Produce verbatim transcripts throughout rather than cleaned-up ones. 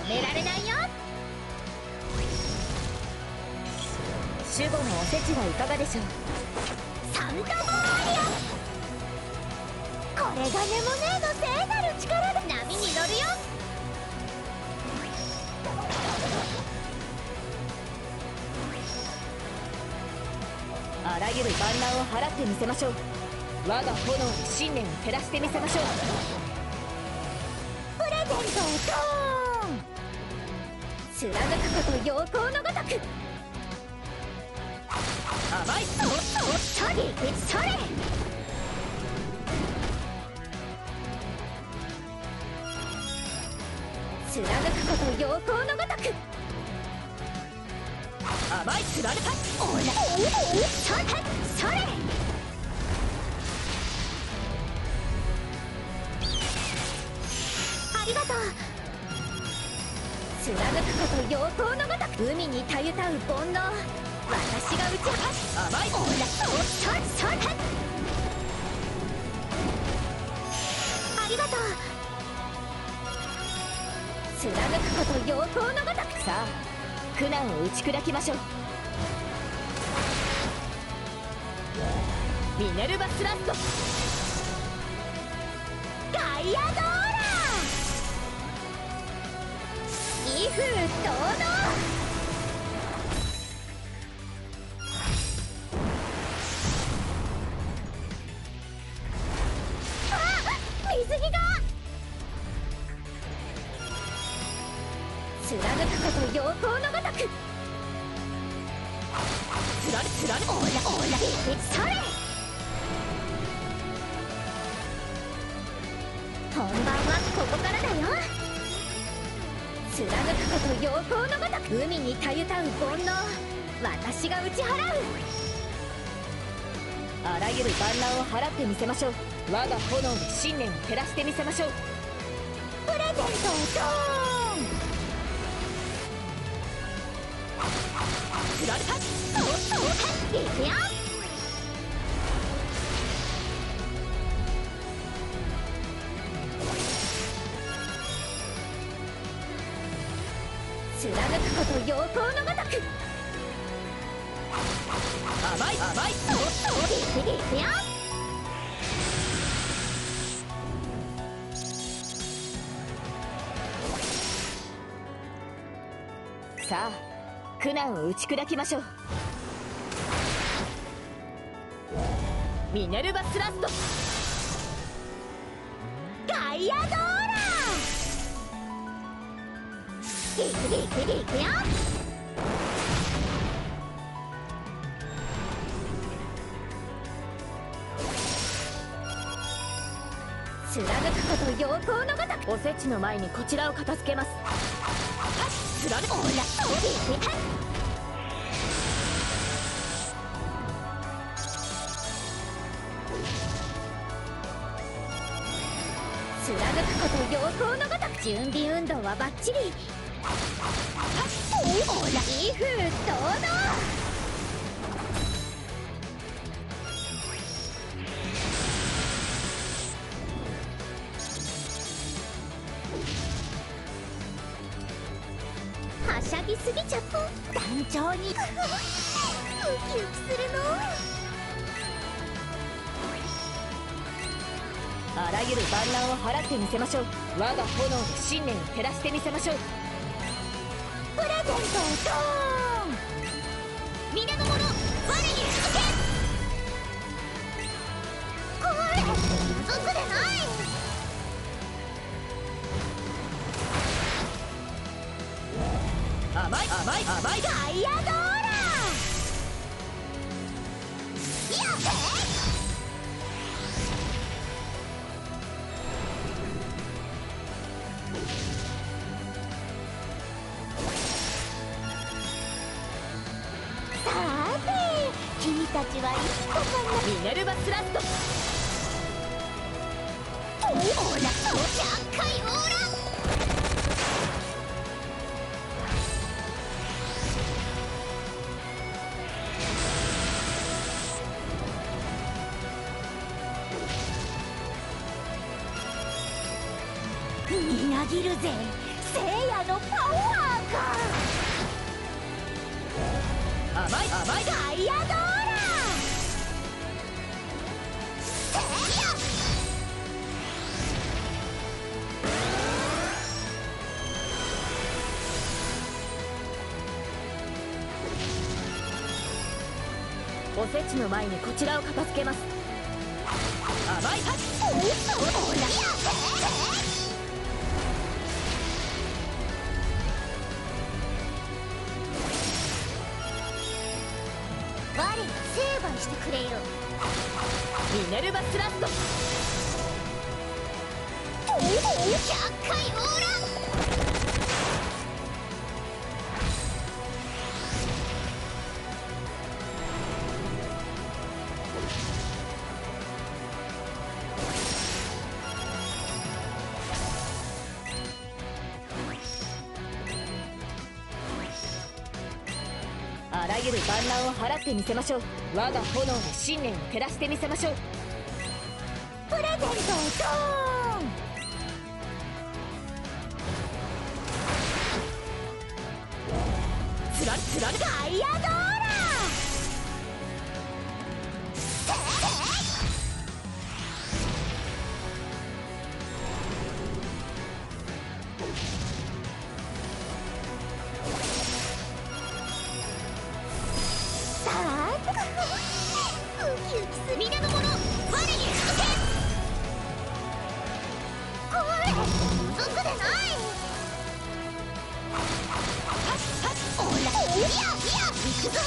められないよ。守護のおせちはいかがでしょう。サンタボーリア、これがネモネーの聖なる力で波に乗るよ。あらゆる万難を払ってみせましょう。我が炎で信念を照らしてみせましょう。プレゼントをドーン。貫くこと陽光のごとく。甘いそそそれそれ。貫くこと陽光のごとく。甘いつられた。おらそれそれ。ありがとう。貫くこと陽光のごとく。海にたゆたう煩悩、私が打ち放す。甘いおらそそそれ。ありがとう。貫くこと陽光のごとく。さあ苦難を打ち砕きましょう。ミネルヴァスラスト。ガイアドーラ、威風堂々。あっ、水着が。貫くこと陽光のごとく。つられつられ。おらおらそれ。本番はここからだよ。貫くこと陽光のごとく。海にたゆたう煩悩、私が打ち払う。あらゆる万難を払ってみせましょう。我が炎で信念を照らしてみせましょう。プレゼントをドーン。つられた。そうそういくよ。貫くこと陽光のごとく。甘い甘いそうそういくよ。さあ苦難を打ち砕きましょう。ミネルヴァスラスト。ガイアドーラ、いくいくいくよ。貫くこと陽光のごとく。おせちの前にこちらを片付けます。つられおらそういくよ。貫くこと陽光のごとく。準備運動はバッチリ。おら威風堂々。はしゃぎすぎちゃった団長にウキウキするの。あらゆる万難を払ってみせましょう。我が炎で信念を照らしてみせましょう。プレゼントをドーン。皆の者、我に続け。これ続くでない。甘い甘い甘い。ガイアドーラ、やっべ。君たちはいつここに。ミネルヴァスラスト。おらそうじゃっかいオーラ。みなぎるぜ聖夜のパワーが甘い甘いガイアドーラ聖夜おせちの前にこちらを片付けます。甘いタッチおおら我を成敗してくれよ。ミネルヴァスラストひゃっかいオーラあらゆる万難を払ってみせましょう。我が炎で信念を照らしてみせましょう。プレゼントをドーンつらつらガイアドーラ皆の者我に続け。これ続くでない。はっはっおらいやいや行くぞ。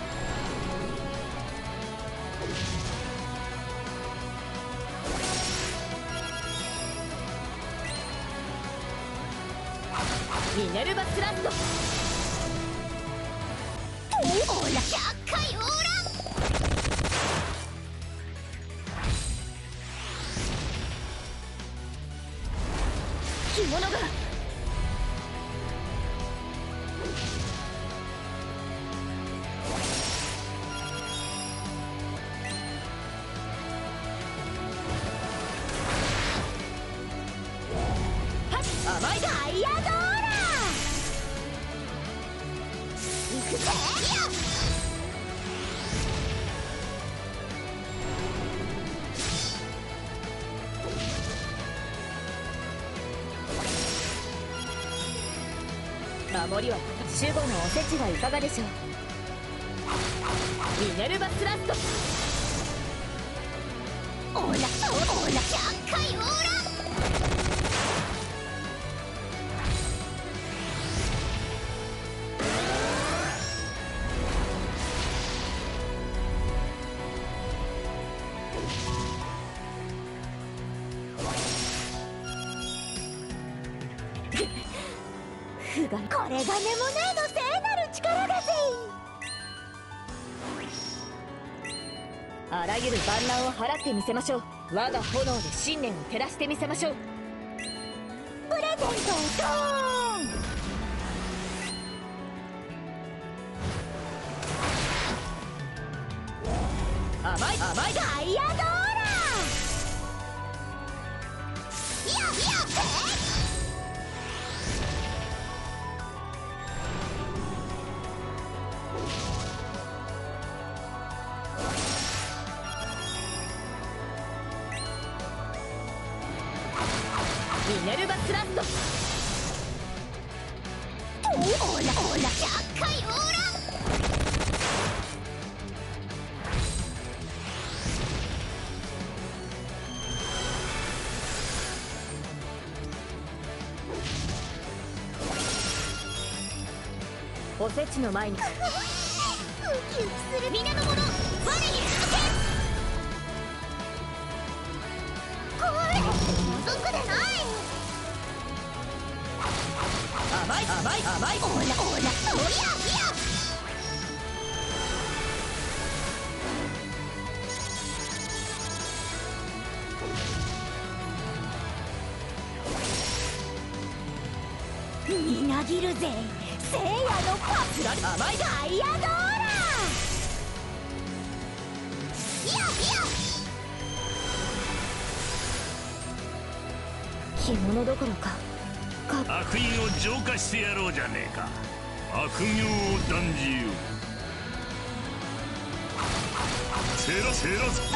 ミネルヴァスラストおらひゃっかいオーラ着物が甘いガイアドーラ行くぜ。守りは守護のおせちはいかがでしょう。ミネルヴァスラストオラオラひゃっかいオーラこれがネモネーの聖なる力だぜ。あらゆる万難を払ってみせましょう。我が炎で信念を照らしてみせましょう。プレゼントをドーン甘い甘いガイアドーラいやいやミネルヴァスラストオラオラひゃっかいオーラおせちの前にウキウキする皆の者我に続け。これ続くでない。甘い甘い甘いオラオラおやいやみなぎるぜ聖夜のパスラ甘いガイアドーラいやいや着物どころか悪因を浄化してやろうじゃねえか。悪行を断じよう。セラセラス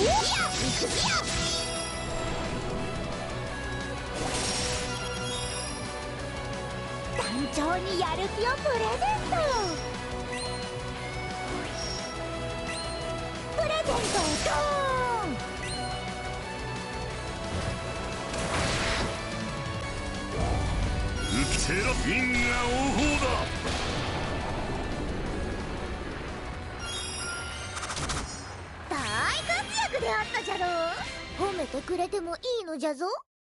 団長にやる気をプレゼント。プレゼントをドーン。 浮きセラ因果応報だ。 大活躍であったじゃろう。褒めてくれてもいいのじゃぞ。